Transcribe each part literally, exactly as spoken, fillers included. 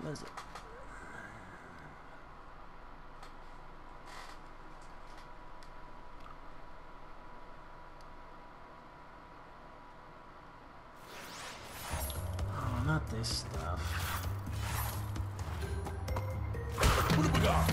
What is it? Oh, not this stuff. What do we got?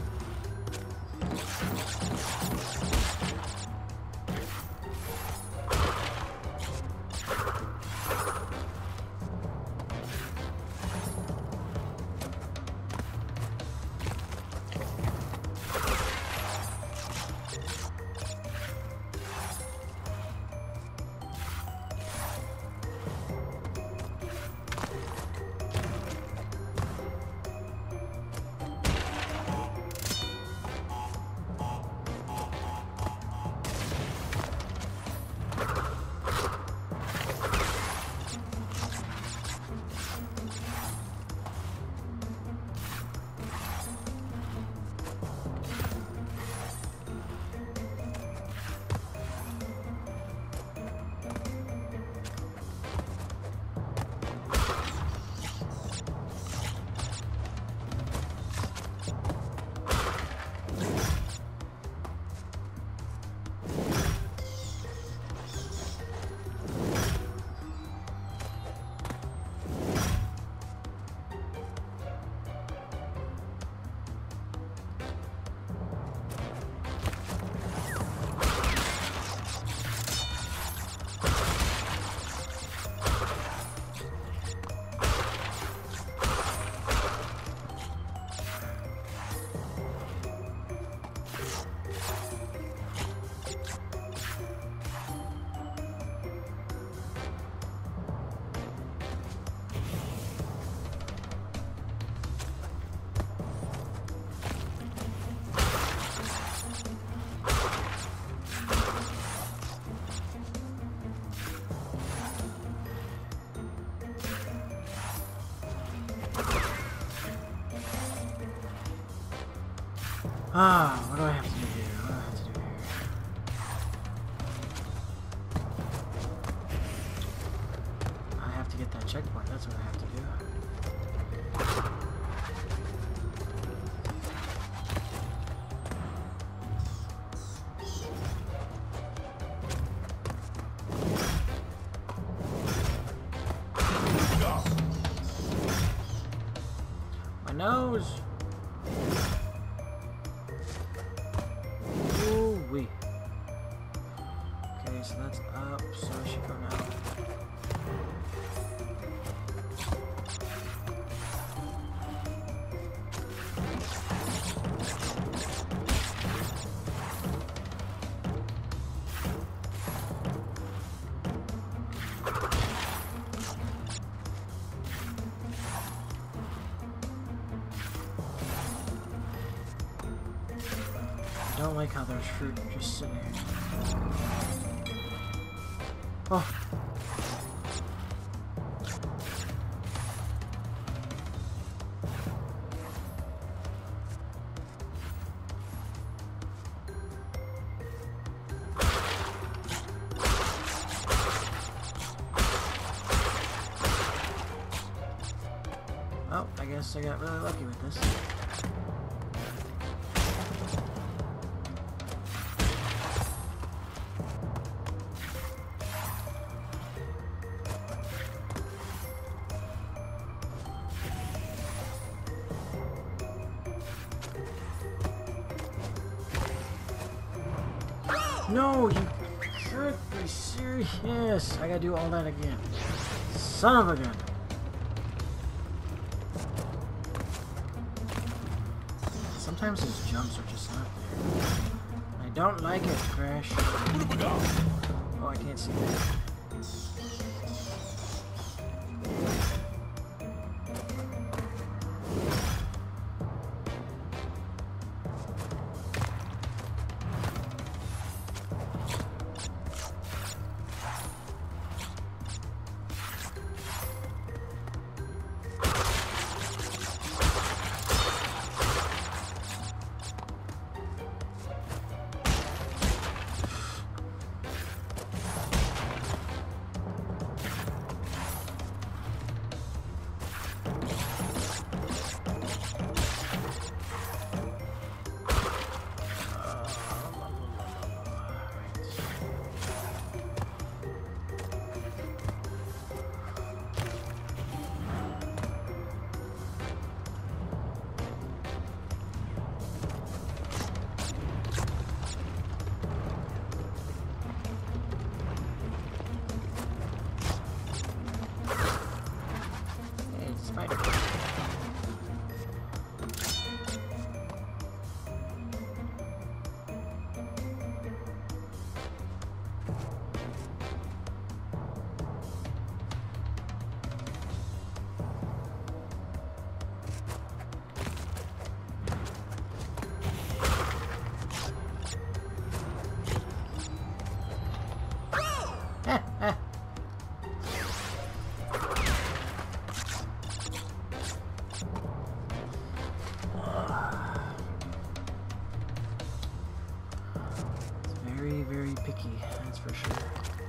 Ah, what do I have to do here? What do I have to do here? I have to get that checkpoint. That's what I have to do. My nose. Ooh-wee. Okay, so that's up, so I should go now. I don't like how there's fruit just sitting here. Oh. Oh, I guess I got really lucky with this. No, you can't be serious. I gotta do all that again. Son of a gun. Sometimes his jumps are just not there. I don't like it, Crash. Oh, I can't see that. picky, that's for sure.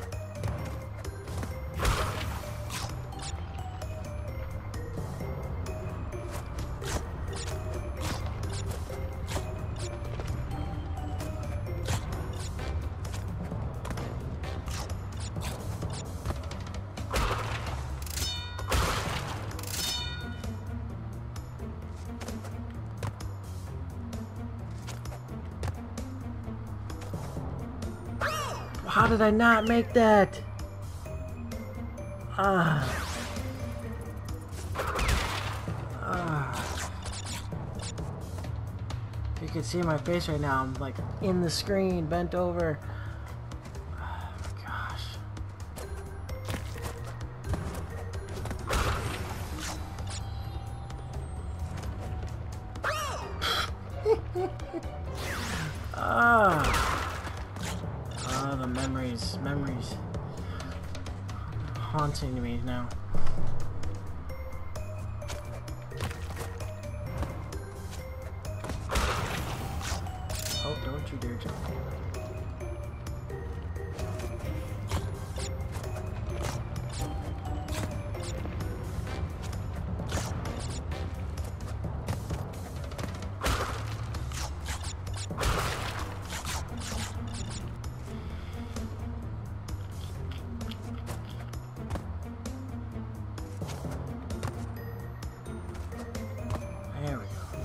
How did I not make that? Ah. Ah. You can see my face right now. I'm like in the screen, bent over. Oh my gosh. Ah. Oh, the memories, memories haunting me now. Oh, don't you dare jump. There we go.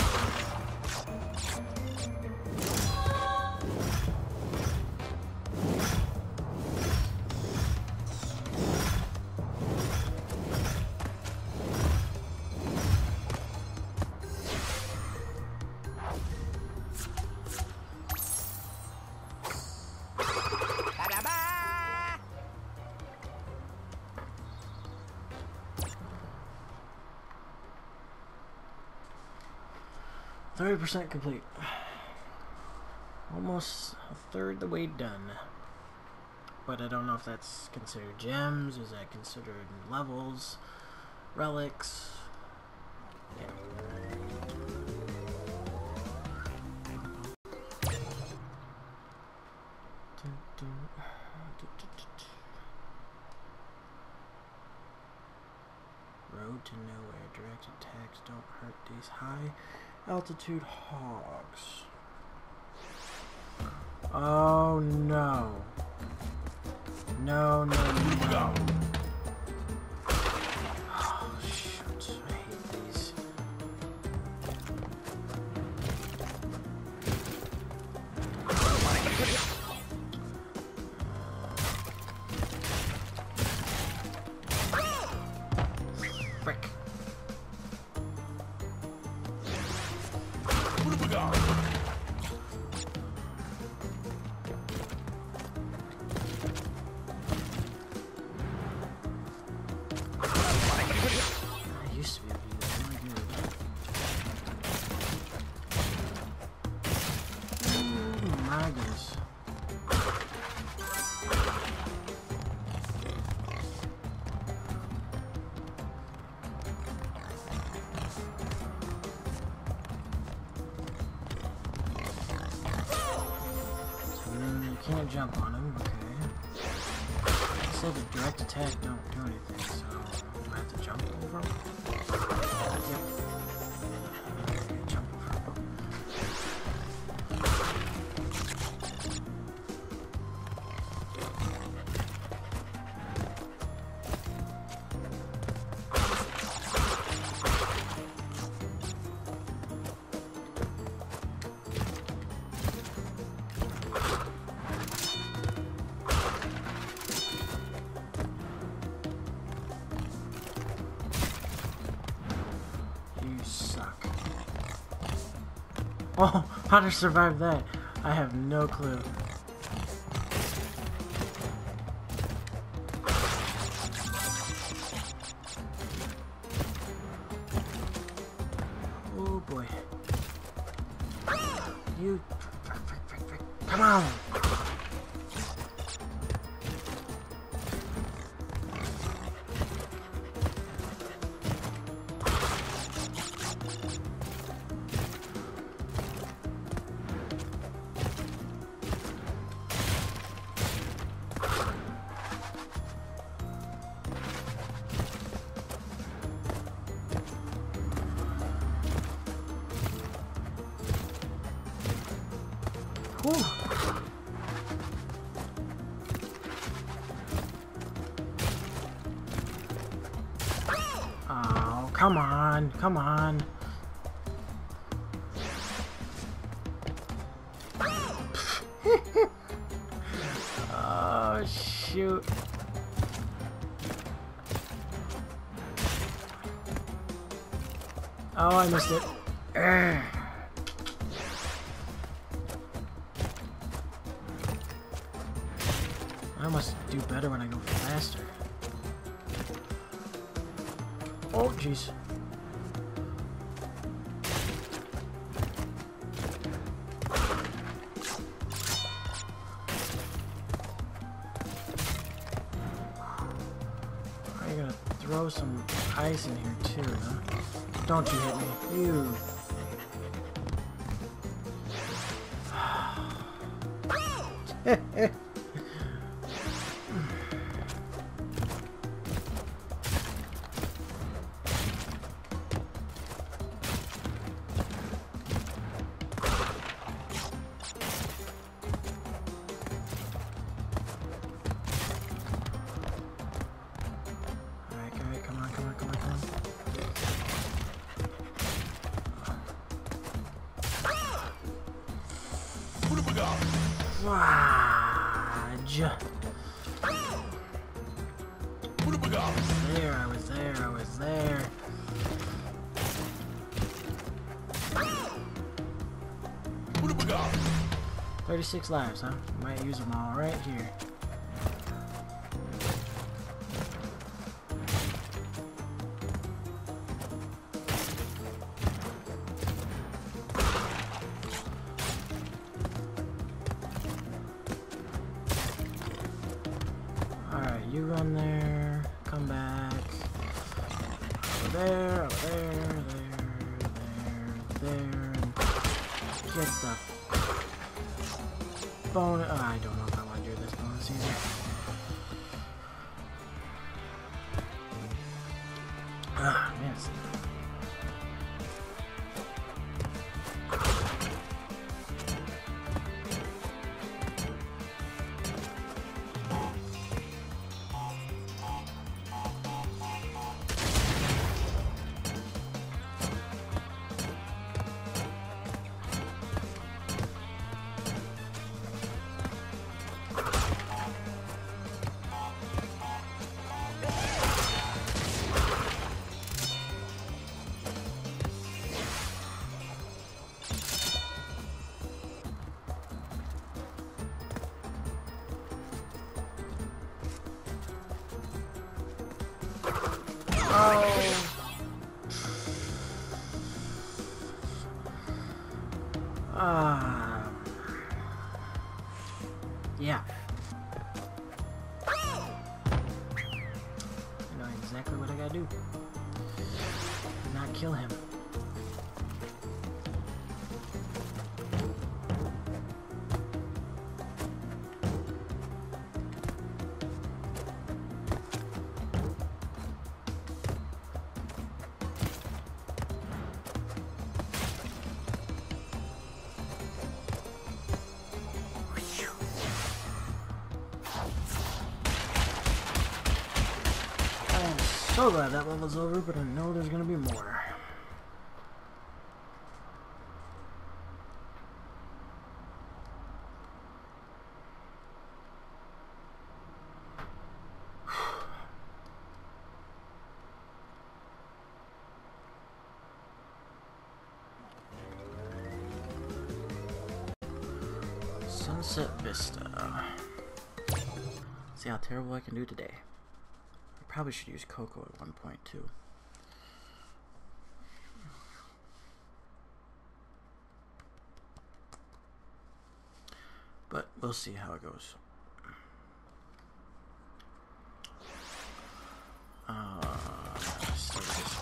thirty percent complete. Almost a third the way done. But I don't know if that's considered gems, is that considered levels, relics? Yeah. Road to nowhere. Direct attacks don't hurt these high altitude hogs. Oh no. No, no, no. Oh shoot. I hate these. Frick. I used to be able to do that really good. Oh my goodness. Can't jump on him, okay. It said the direct attack don't do anything, so do I have to jump over him? Yep. Okay, jump over him. You suck. Oh, how to survive that? I have no clue. Oh boy. You frick, frick, frick, frick. Come on! Whew. Oh, come on, come on. Oh, shoot. Oh, I missed it. Urgh. I must do better when I go faster. Oh, jeez. Are you gonna throw some ice in here too, huh? Don't you hit me. You. Fudge. There, I was there, I was there. thirty-six lives, huh? Might use them all right here. Alright, you run there, come back. Over there, over there, there, there, there. Get the bonus. Oh, I don't know if I want to do this bonus either. Ah, missed. Oh. Uh, yeah. I know exactly what I gotta do. Not kill him. So glad that level's over, but I know there's gonna be more. Sunset Vista. See how terrible I can do today. Probably should use Coco at one point too. But we'll see how it goes. Uh, so this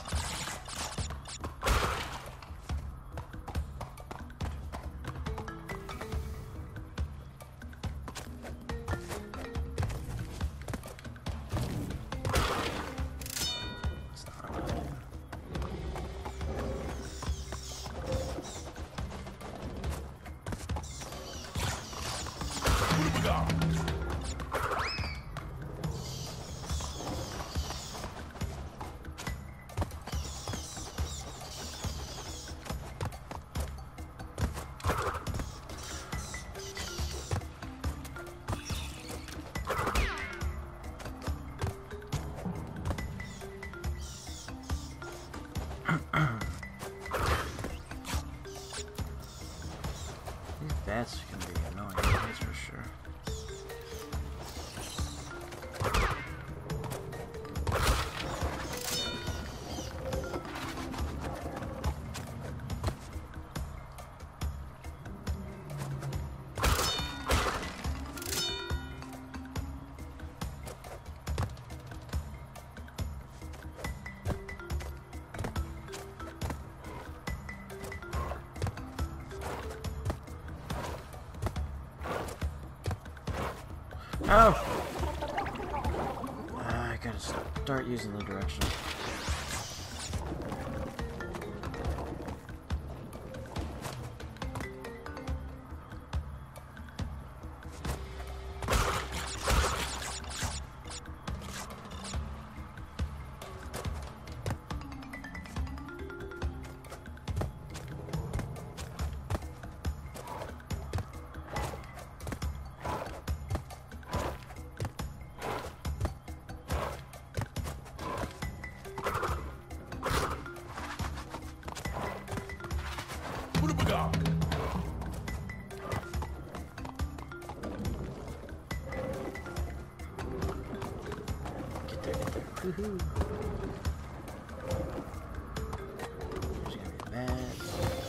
These bats can be annoying, that's for sure. Oh! Uh, I gotta start using the direction. Woohoo! There's gonna be bats.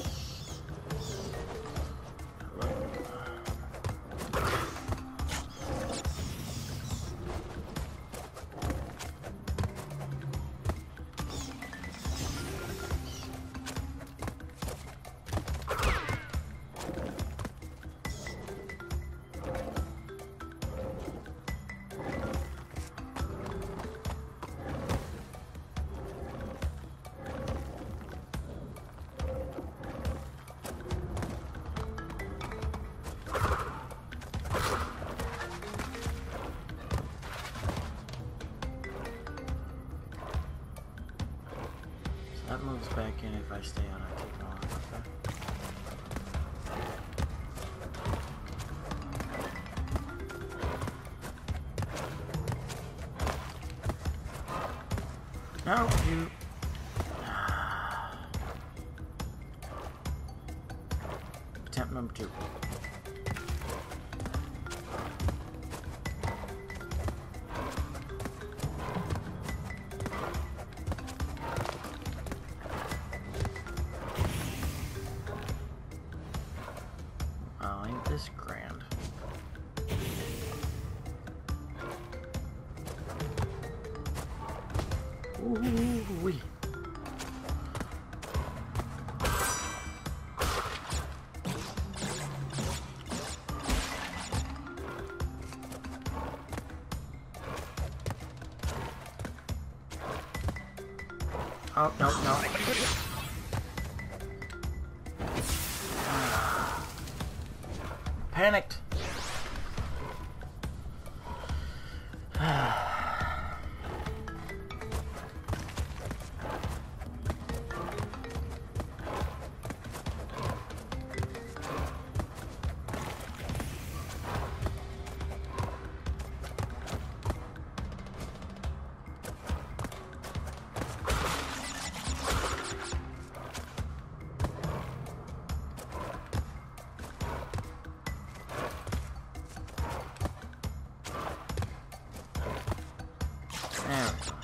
That moves back in if I stay on, I take on. Okay. No, you. Attempt number two. Oh, ain't this grand. Ooh-wee. Oh, no, no. Panicked. There we go.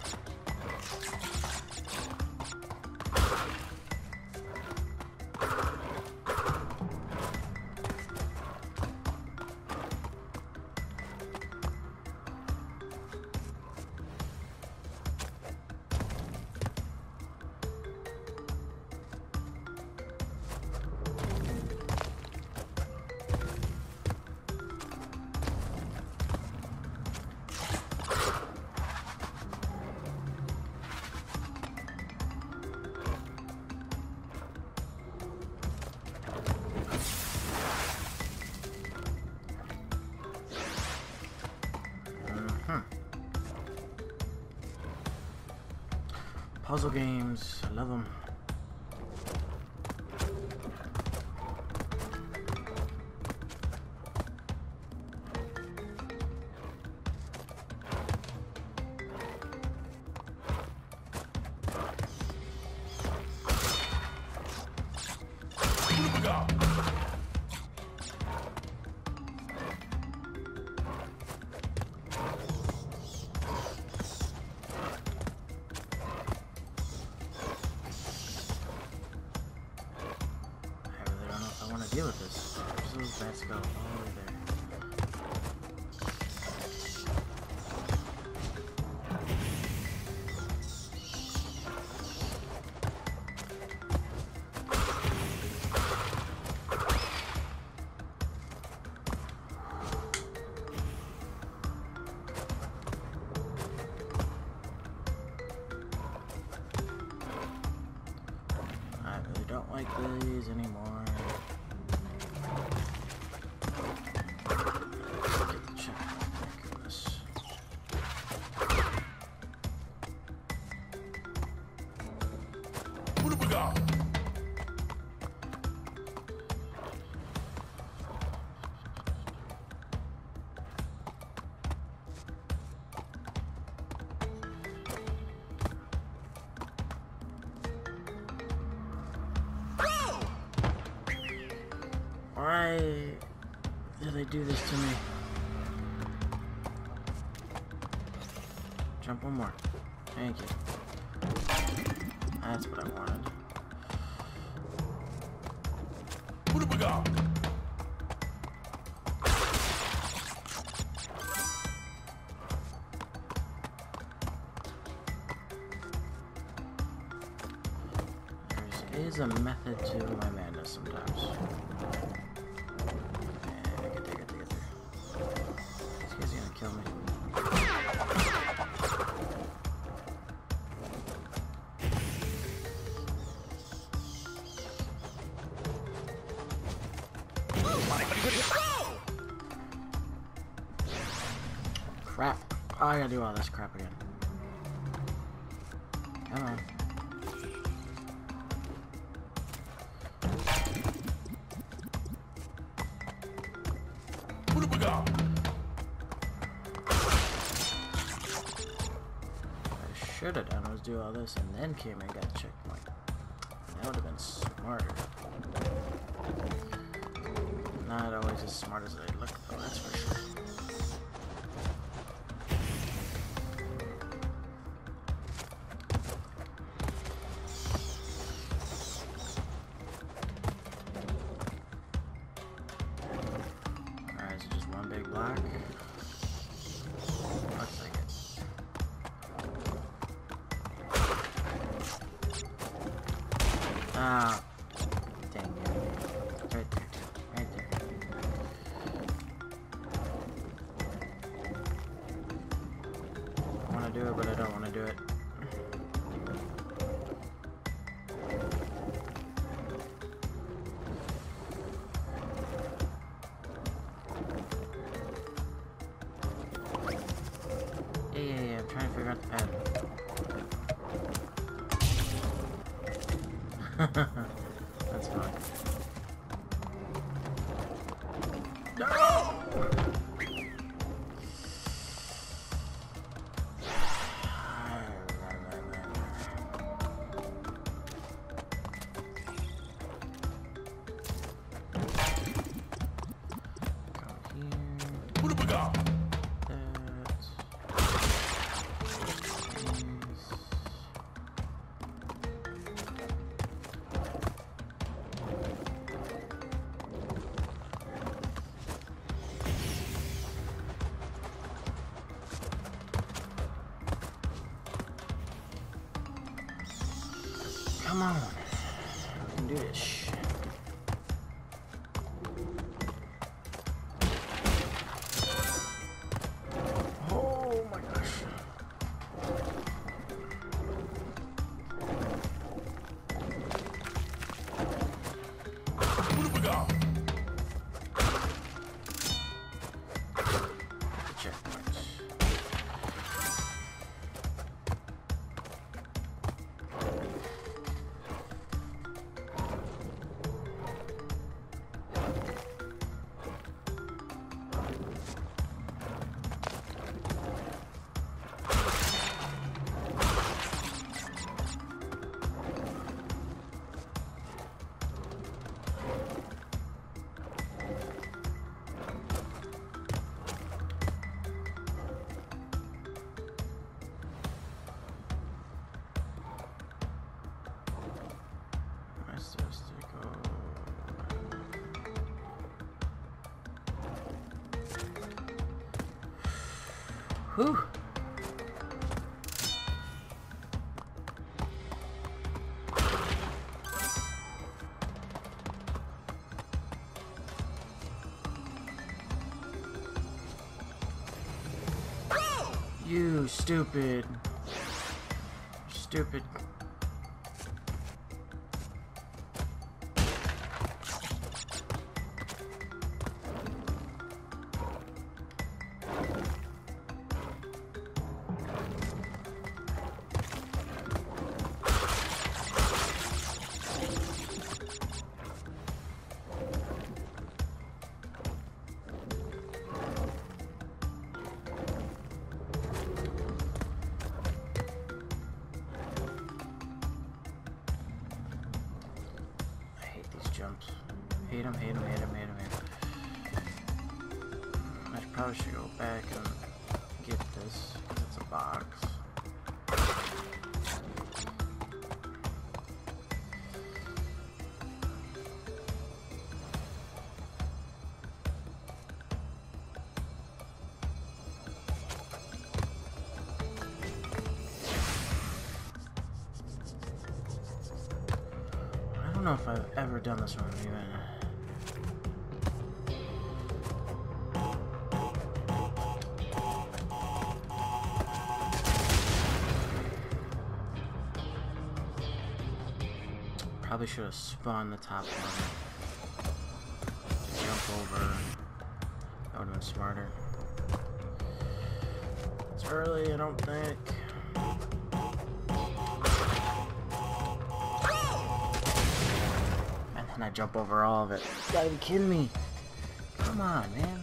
Puzzle games, I love them. deal with this. Where's those bats go? All the way there. I really don't like these anymore. Get the check. Thank goodness. What have we got? Why do they do this to me? Jump one more. Thank you. That's what I wanted. What have we got? There is a method to my madness sometimes. Yeah, get there, get there, get there. This guy's gonna kill me. Crap. Oh, I gotta do all this crap again. Come on. What have we got? What I should have done was do all this and then came and got a checkpoint. That would have been smarter. Not always as smart as they look, though, that's for sure. Alright, is it just one big block? Looks like it. Ah, dang it. Right there, right there. I want to do it, but I don't want to do it. Yeah, yeah, yeah, I'm trying to figure out the pattern. That's fine. No! What have we got? Come on. We can do this shit. Oh my gosh. What have we got? Checkpoints. Whew. You stupid. Stupid. Jumps. Hate him, hate him, hate him, hate him, hate him. I should probably should go back and get this, because it's a box. I don't know if I've ever done this one even. Probably should have spawned the top one. Jump over. That would have been smarter. It's early, I don't think. And I jump over all of it. You gotta be kidding me. Come on, man.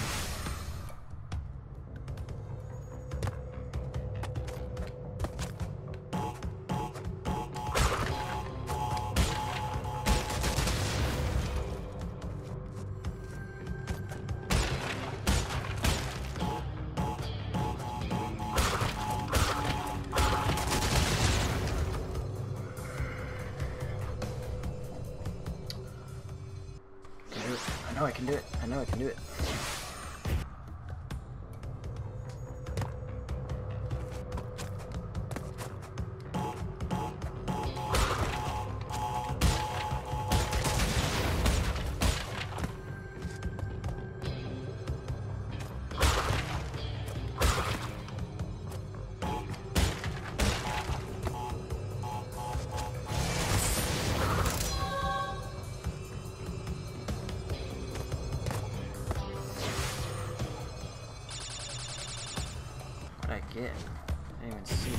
I know I can do it. I know I can do it. What I get? I didn't even see.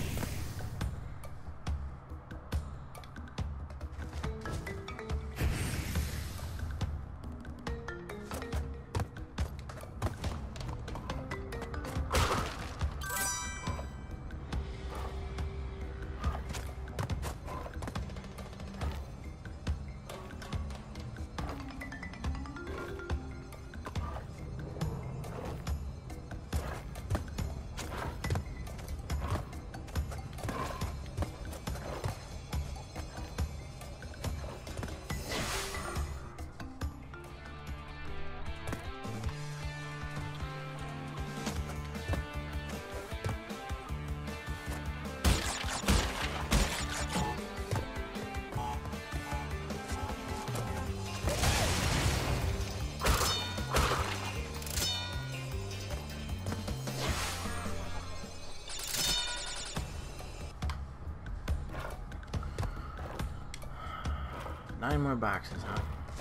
Nine more boxes, huh?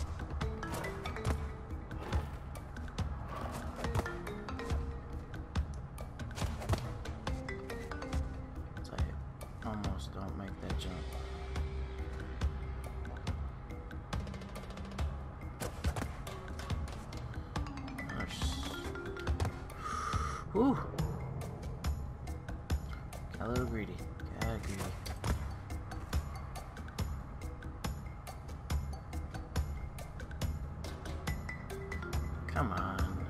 So I almost don't make that jump. Whew. Got a little greedy. Got greedy. Come on.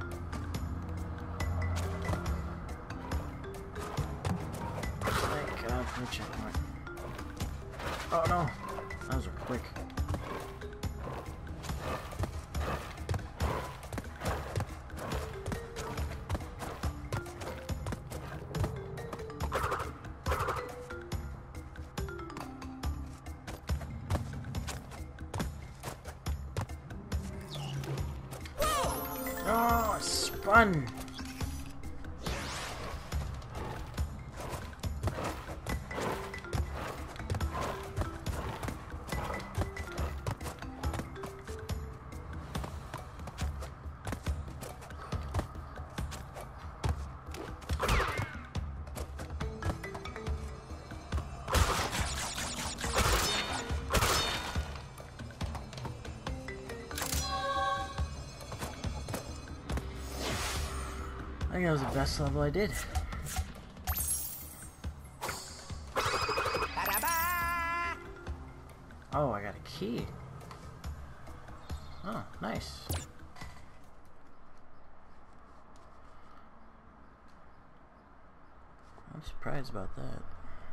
Thank God for the checkpoint. Oh no! Those are quick. fun. I think that was the best level I did. Oh, I got a key. Oh, nice. I'm surprised about that.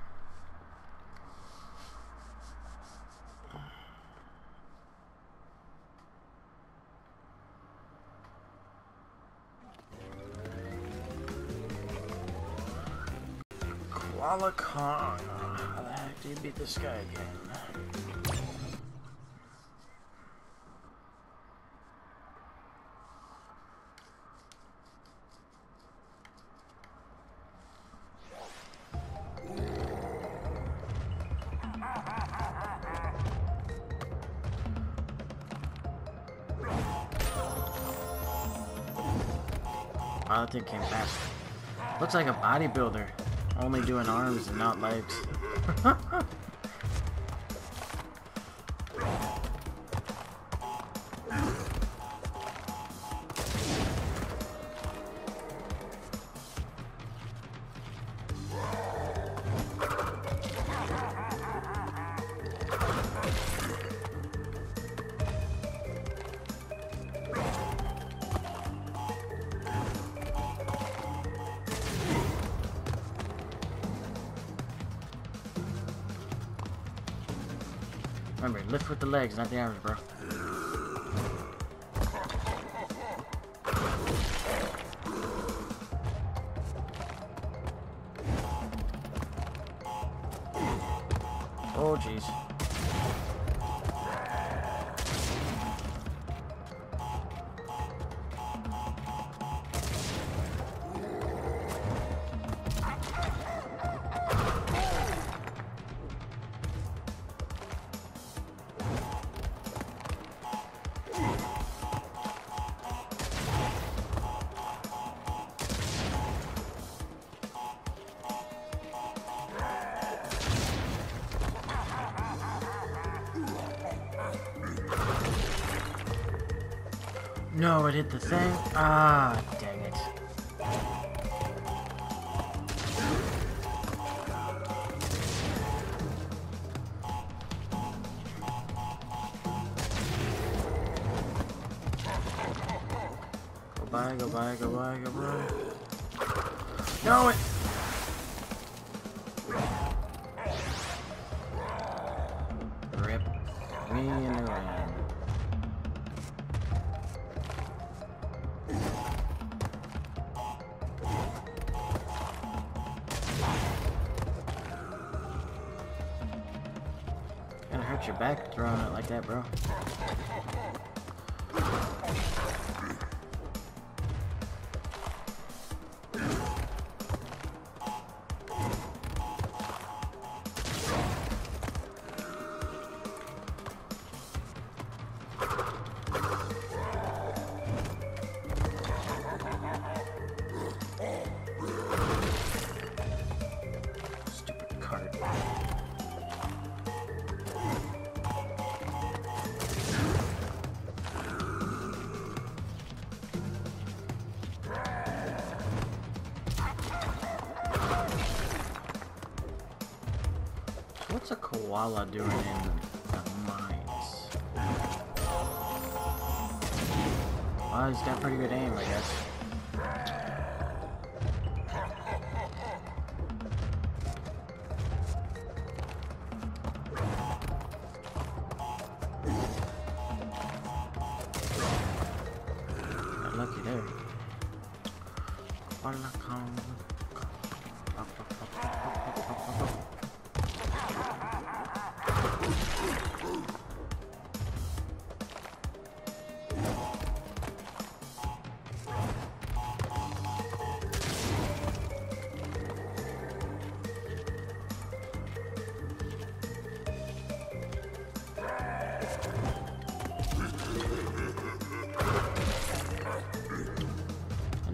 Koala Kong. How the heck do you beat this guy again? Oh, that thing came fast. Looks like a bodybuilder. Only doing arms and not legs. Remember, lift with the legs, not the arms, bro. Oh, jeez. No, it hit the thing. Ah, dang it. Go by, go by, go by, go by. No, it. Rip me in the rain. Your back throwing it like that, bro. Stupid cart. What's a koala doing in the mines? Well, he's got pretty good aim, I guess. Got lucky there. Koala Kong.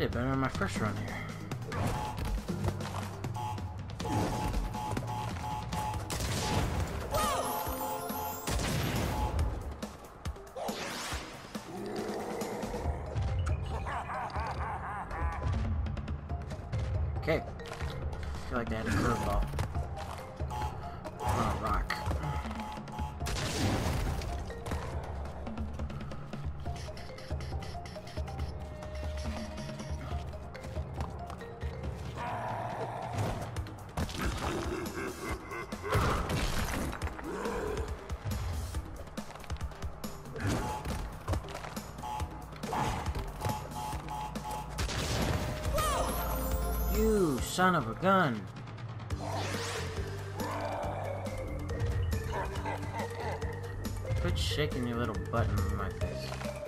did better on my first run here. Okay. I feel like they had a curveball. On a rock. You son of a gun! Quit shaking your little button in my face.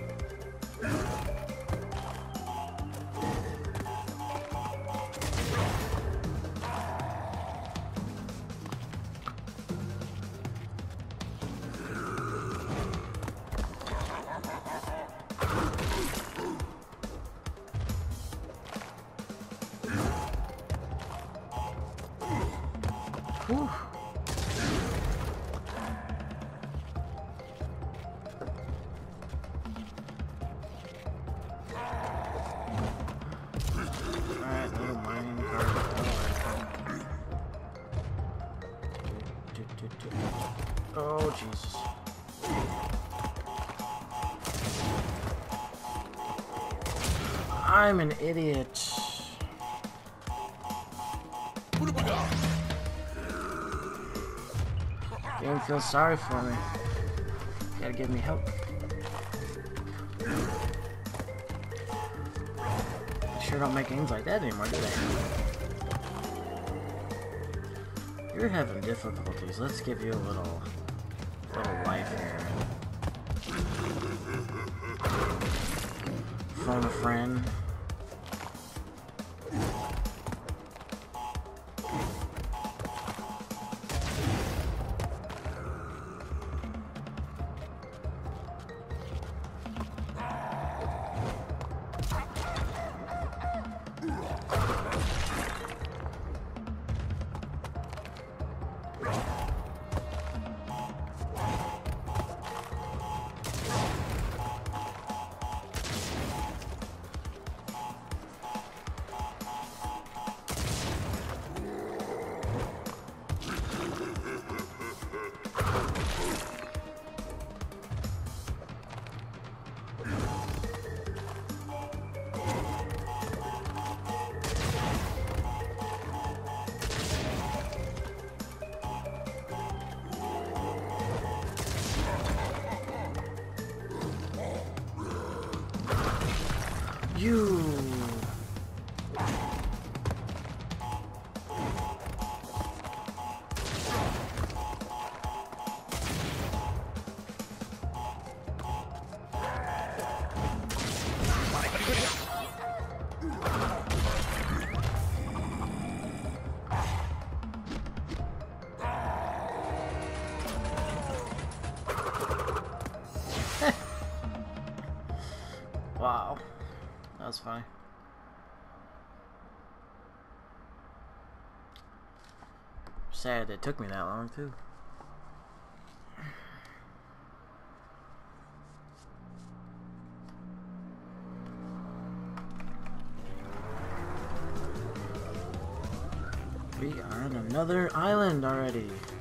Whew. Alright, little mining cart. Oh, Jesus. I'm an idiot. Game feels sorry for me. Gotta give me help. They sure don't make games like that anymore, do they? You're having difficulties. Let's give you a little, little life here. Phone a friend. You. Wow. That was funny. Sad it took me that long, too. We are on another island already.